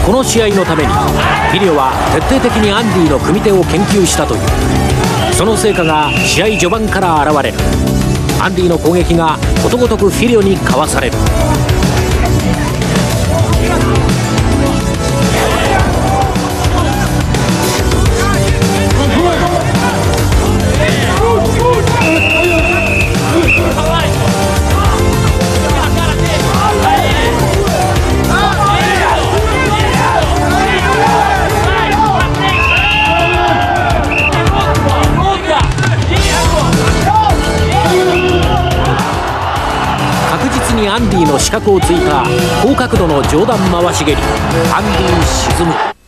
この試合のためにフィリオは徹底的にアンディの組み手を研究したという。その成果が試合序盤から現れる。アンディの攻撃がことごとくフィリオにかわされる。確実にアンディの死角をついた高角度の上段回し蹴り。アンディ沈む。